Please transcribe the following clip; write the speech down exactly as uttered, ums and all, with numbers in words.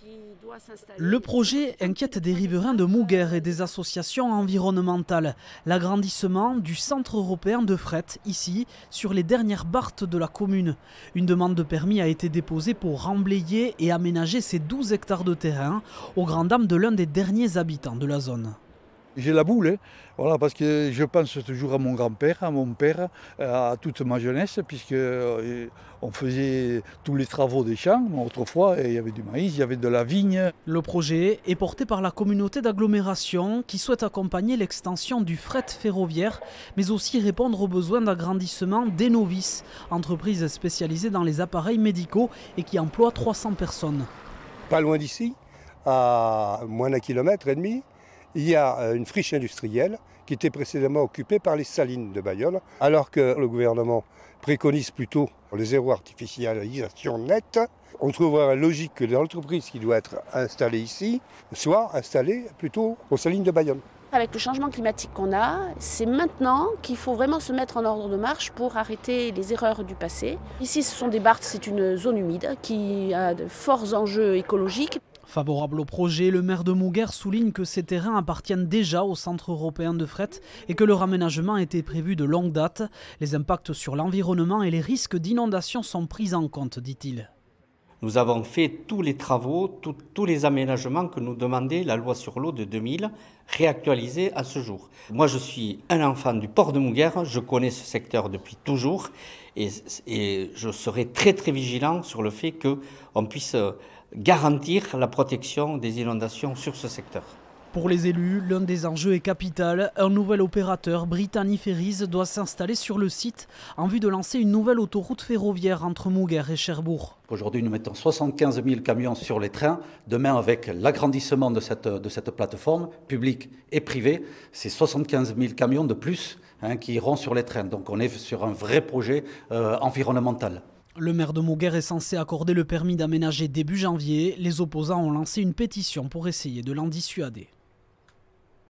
Le projet inquiète des riverains de Mougères et des associations environnementales. L'agrandissement du centre européen de fret, ici, sur les dernières barthes de la commune. Une demande de permis a été déposée pour remblayer et aménager ces douze hectares de terrain, au grand dam de l'un des derniers habitants de la zone. J'ai la boule, hein. Voilà, parce que je pense toujours à mon grand-père, à mon père, à toute ma jeunesse, puisque euh, on faisait tous les travaux des champs. Autrefois, il y avait du maïs, il y avait de la vigne. Le projet est porté par la communauté d'agglomération qui souhaite accompagner l'extension du fret ferroviaire, mais aussi répondre aux besoins d'agrandissement d'Enovis, entreprise spécialisée dans les appareils médicaux et qui emploie trois cents personnes. Pas loin d'ici, à moins d'un kilomètre et demi, il y a une friche industrielle qui était précédemment occupée par les salines de Bayonne, alors que le gouvernement préconise plutôt le zéro artificialisation nette. On trouverait logique que l'entreprise qui doit être installée ici soit installée plutôt aux salines de Bayonne. Avec le changement climatique qu'on a, c'est maintenant qu'il faut vraiment se mettre en ordre de marche pour arrêter les erreurs du passé. Ici, ce sont des barthes, c'est une zone humide qui a de forts enjeux écologiques. Favorable au projet, le maire de Mougères souligne que ces terrains appartiennent déjà au centre européen de fret et que leur aménagement était prévu de longue date. Les impacts sur l'environnement et les risques d'inondation sont pris en compte, dit-il. Nous avons fait tous les travaux, tout, tous les aménagements que nous demandait la loi sur l'eau de deux mille, réactualisés à ce jour. Moi, je suis un enfant du port de Mougères, je connais ce secteur depuis toujours et, et je serai très très vigilant sur le fait qu'on puisse garantir la protection des inondations sur ce secteur. Pour les élus, l'un des enjeux est capital. Un nouvel opérateur, Brittany Ferries, doit s'installer sur le site en vue de lancer une nouvelle autoroute ferroviaire entre Mougères et Cherbourg. Aujourd'hui, nous mettons soixante-quinze mille camions sur les trains. Demain, avec l'agrandissement de cette, de cette plateforme, publique et privée, c'est soixante-quinze mille camions de plus hein, qui iront sur les trains. Donc on est sur un vrai projet euh, environnemental. Le maire de Mougères est censé accorder le permis d'aménager début janvier. Les opposants ont lancé une pétition pour essayer de l'en dissuader.